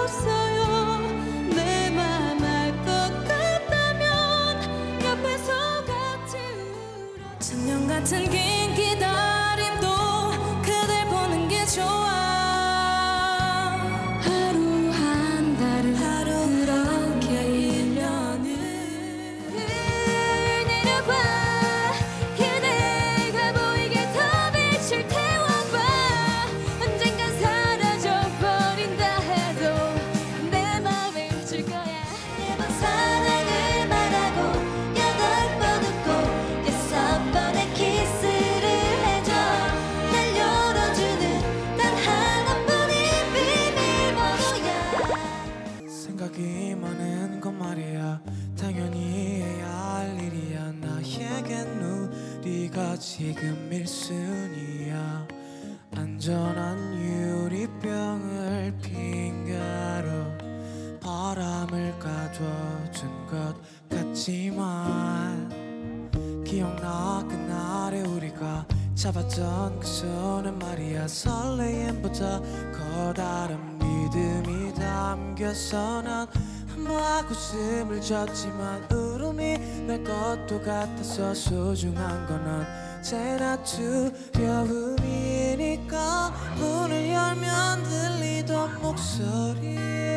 없어요. 내 맘 알 것 같다면 옆에서 같이 울어. 천년 같은 긴 기다림도 그댈 보는 게 좋아. 하루 한 달을 그렇게 1년을 내려봐. 그대가 보이게 더 빛을 태워봐. 언젠간 사라져버린다 해도 내 맘을 줄 거야. 매번 사랑을 말하고 8번 웃고 6번의 키스를 해줘. 날 열어주는 단 하나뿐인 비밀번호야. 생각이 많은 건 말이야 당연히 해야 할 일이야. 나에겐 우리가 지금 1순위야. 안전한 유리병을 핑계로 바람을 가둬준 것 같지만 기억나 그날에 우리가 잡았던 그 손은 말이야 설레임보다 커다란 믿음이 담겨서 난 한번 웃음을 졌지만 울음이 날 것도 같아서 소중한 건 언제나 두려움이니까. 문을 열면 들리던 목소리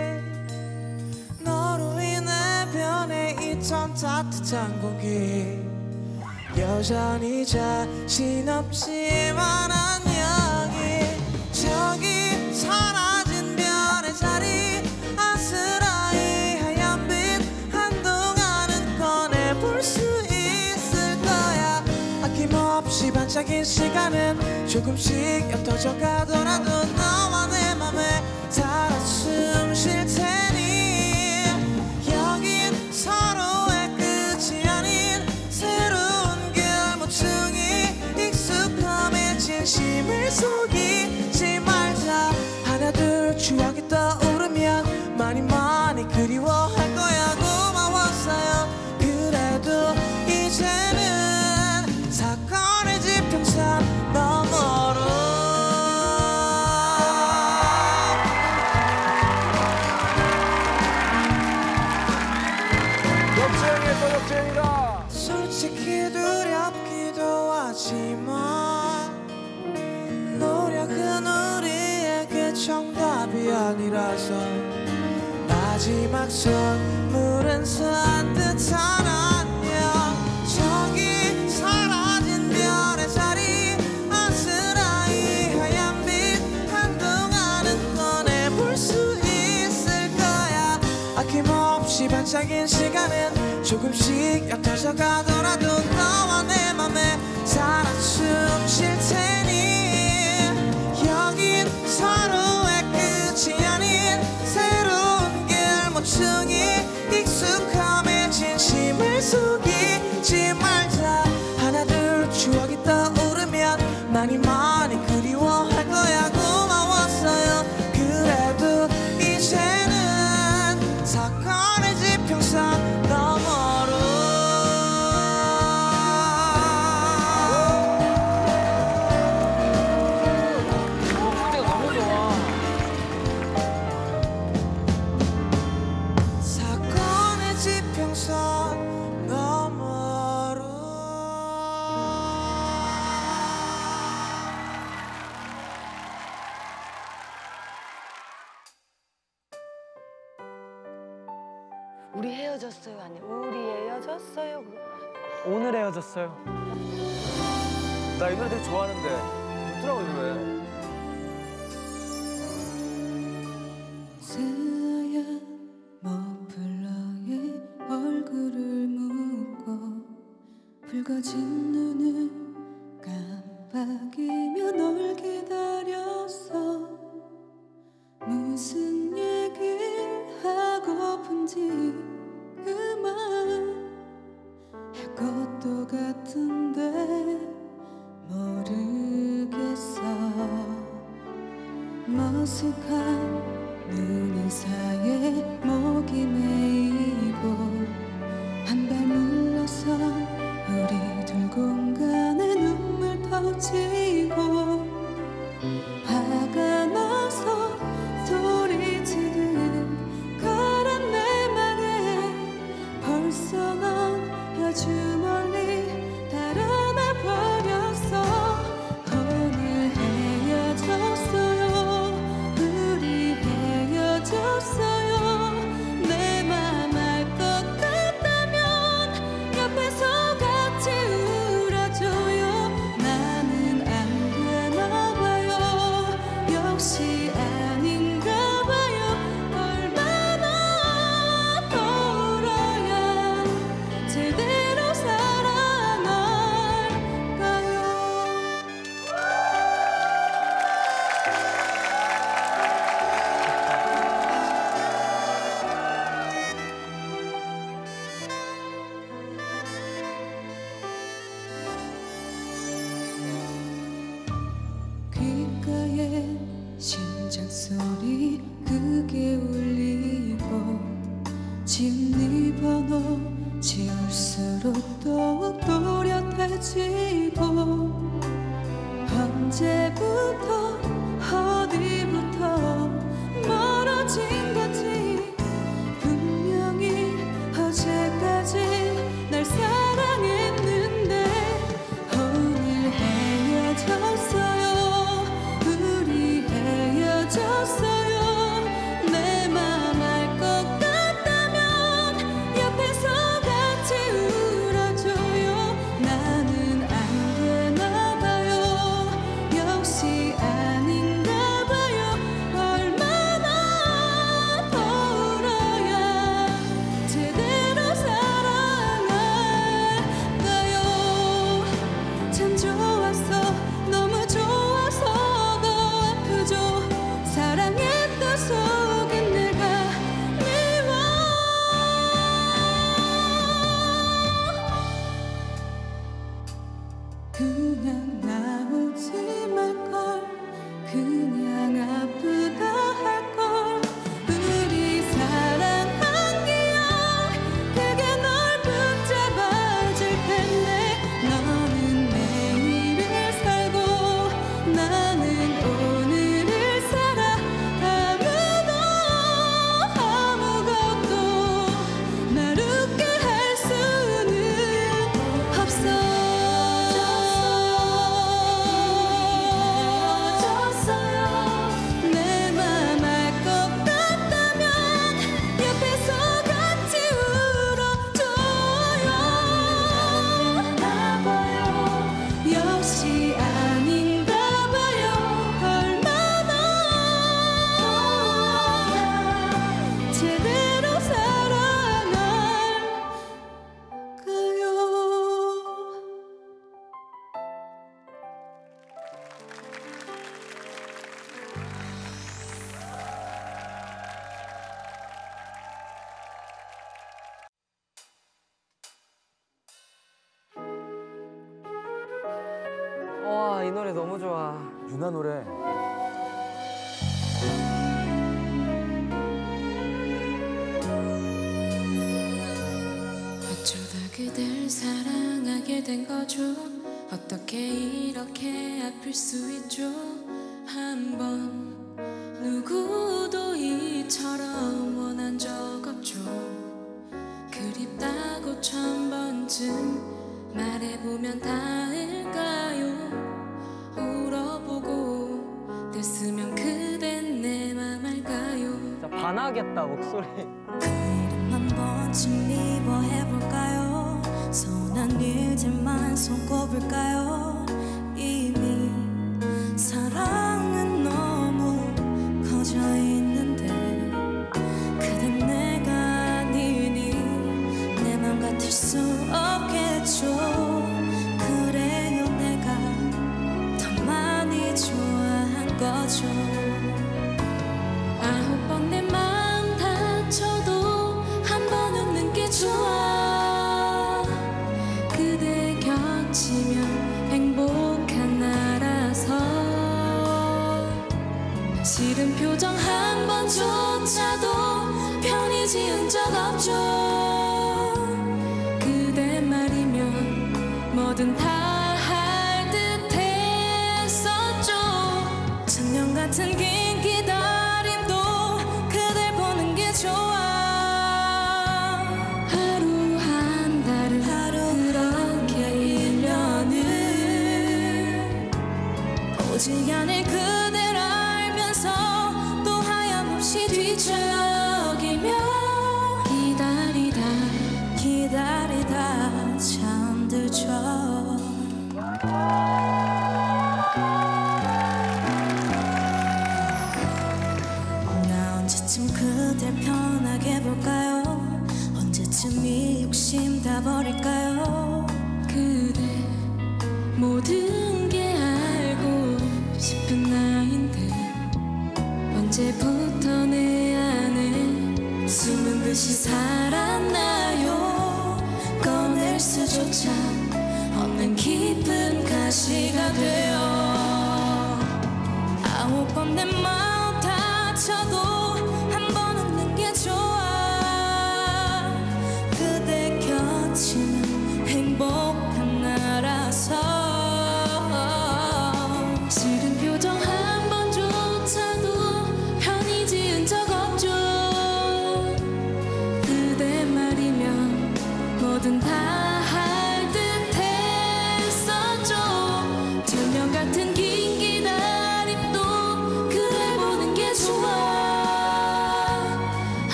너로 인해 변해 있던 따뜻한 공기 여전히 자신 없지만 안녕히 저기 사라진 별의 자리 아스라이 하얀 빛 한동안은 꺼내볼 수 있을 거야. 아낌없이 반짝인 시간은 조금씩 옅어져 가더라도 너와 내 맘에 살아 숨 쉴 테니 여긴 서로의 끝이 아닌 새로운 길모퉁이 익숙함에 진심을 속이지 말자. 하나 둘 추억이 떠오르면 많이 많이 그리워할 거야. 고마웠어요. 그래도 이제는 사건의 지평선 너머로 역주행의 또 역주행이다. 솔직히 두렵기도 하지만 노력은 우리에게 정답이 아니라서 마지막 선물은 산뜻한 안녕. 저기 사라진 별의 자리 아스라이 하얀 빛 한동안은 꺼내볼 수 있을 거야. 아낌없이 반짝인 시간은 조금씩 옅어져 가더라도 너와 내 맘에 살아 숨 쉴 테니 여긴 서로의 끝이 아닌 새로운 길모퉁이 익숙함에 진심을 속이지 말자. 하나 둘 추억이 떠오르면 많이 많이 그리워할 거야. 고마웠어요. 그래도 이제는 사건의 지평선 너머로 사건의 지평선 너머로. 우리 헤어졌어요 아니 우리 헤어졌어요. 오늘 헤어졌어요. 나 이 노래 되게 좋아하는데 좋더라고 이 노래. 새하얀 머플러에 얼굴을 묶고 붉어진 눈을 깜빡이며 널 기다렸어. 무슨 얘기를 하고픈지 그만 할 것도 같은데 모르겠어. 머쓱한 눈 사이에 목이 메이고 한 발 물러선 우리 둘 공간에 눈물 터지고 화가 나서 소리치듯 귓가에 심장 소리 크게 울리고 지은 네 번호 지울수록 더욱 또렷해지고 언제부터 어디부터 멀어진 건지 분명히 어제까지 날 사랑했는데 오늘 헤어졌어요. 우리 헤어졌어요. 내 맘 알 것 같다면 옆에서 같이 울어줘요. 나는 안 되나 봐요. 역시 아닌가 봐요. 얼마나 더 울어야 제대로 사랑할까요? 참 좋았어. 너무 좋아서 더 아프죠. 사랑했던 속엔 내가 미워. 그냥 나오지 말걸. 그냥 아프다 할걸. 우리 사랑한 기억 그게 널 붙잡아줄 텐데 너는 내일을 살고 나는 오늘을 살아. 아무것도 날 웃게 할 수는 없어. 내 맘 알 것 같다면 옆에서 같이 울어줘요. 역시 아닌가 봐요. 얼마나 제대로 사랑할까요? 와, 이 노래 너무 좋아. 유나 노래. 어쩌다 그댈 사랑하게 된 거죠. 어떻게 이렇게 아플 수 있죠. 한 번 누구도 이처럼 원한 적 없죠. 그립다고 1000번쯤 말해보면 닿을까요. 울어보고 됐으면 그댄 내 맘 알까요. 진짜 반하겠다, 목소리. 한 번쯤 미워해볼까요? 선한 일들만 손꼽을까요? 이미 사랑은 너무 커져 있는데 그댄 내가 아니니 내 맘 같을 수 없겠죠. 그래요 내가 더 많이 좋아한 거죠. 9번 내 맘 다쳐도 한 번 웃는 게 좋아. 그대 겹치면 행복한 나라서 싫은 표정 한 번조차도 편히 지은 적 없죠. 그대 말이면 뭐든 다 할 듯 했었죠. 천년 같은 긴 기다림도 그댈 보는 게 좋아. 하루 한 달을 그렇게 1년을 오지 않을 그댈 알면서 또 하염없이 뒤척이며 기다리다 잠들죠. 나 언제쯤 그댈 편하게 볼까요? 언제쯤 이 욕심 다 버릴까요? 그대 모든 게 알고 싶은 나인데 언제부터 내 안에 숨은 듯이 살았나요. 꺼낼 수조차 없는 깊은 가시가 되어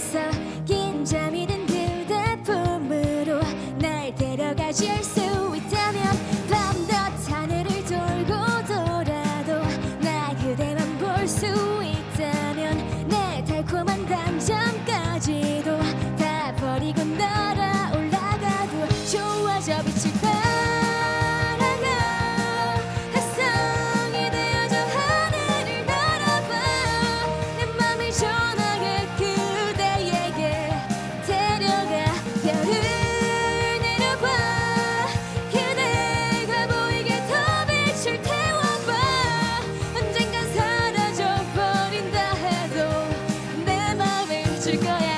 있어 긴 잠이 든 휴대폰으로 날 데려가 줄 수 있다면 밤낮 하늘을 돌고 돌아도 나 그대만 볼 수 있다면 내 달콤한 단잠까지도 다 버리고 날아 올라가도 좋아져 빛을 따라가 햇성이 되어져 하늘을 날아봐 내 맘을 전하게 그대에게 데려가 별을 내려봐 그대가 보이게 더 빛을 태워봐 언젠간 사라져버린다 해도 내 맘을 줄 거야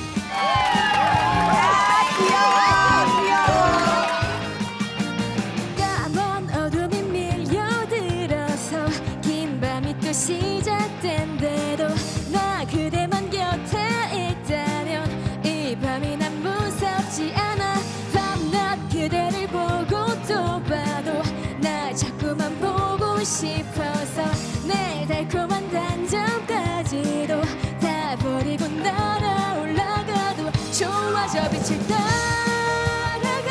까만 어둠이 밀려들어서 긴 밤이 또 시작된대도 나 그대만 곁에 있다면 이 밤이 난 무섭지 않아 밤낮 그대를 보고 또 봐도 나 자꾸만 보고 싶어서 내 달콤한 단잠까지도 다 버리고 날아 올라가도 좋아져 빛을 따라가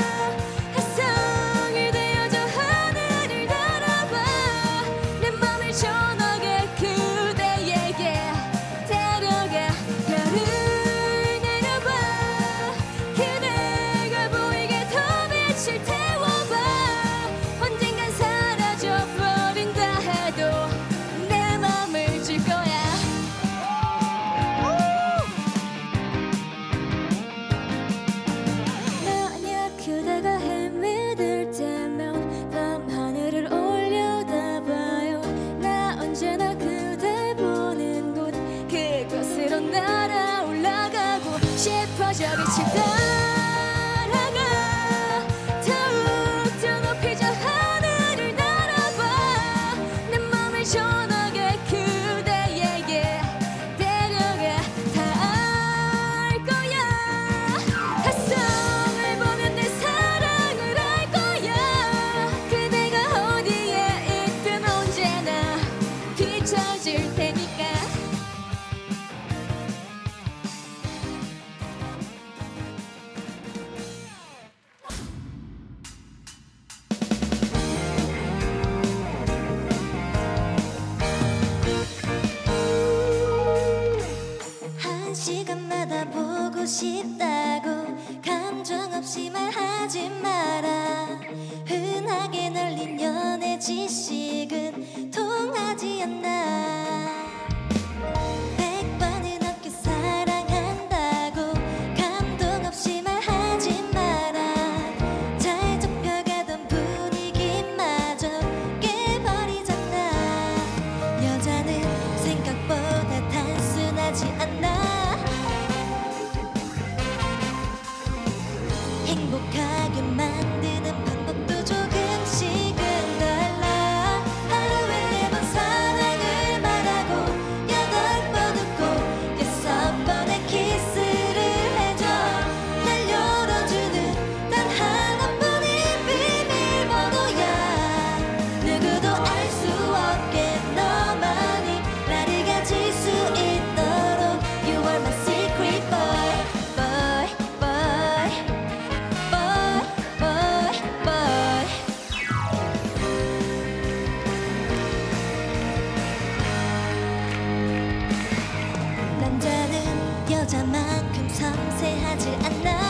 햇성이 되어져 하늘을 날아봐 내 맘을 전하게 그대에게 데려가 별을 내려봐 그대가 보이게 더 빛을 태워봐 언젠간 사라져버린다 해도 내 맘을 줄 거야 만약 그대가 헤매들 때면 밤 하늘을 올려다봐요 나 언제나 그대 보는 곳 그곳으로 날아 올라가고 싶어져 빛을 따라가 더욱더 높이 저 하늘을 날아봐 내 맘을 전하게 그대에게 데려가 다 알 거야 햇성을 보면 내 사랑을 알 거야 그대가 어디에 있든 언제나 비춰줄 테니까 한 시간마다 보고 싶다고 감정 없이 말하지 마라 흔하게 널린 연애 지식은 통하지 않나 100번은 넘게 사랑한다고 감동 없이 말하지 마라 잘 좁혀가던 분위기마저 깨버리잖아 여자는 생각보다 단순하지 않나 행복하게 만드는 방법도 조금씩은 달라 하루에 4번 사랑을 말하고 8번 웃고 6번의 키스를 해줘 날 열어주는 단 하나뿐인 비밀번호야 누구도 알 수 없게 너만이 나를 가질 수 있도록 You are my secret boy boy boy boy boy boy 남자는 여자만큼 섬세하지 않아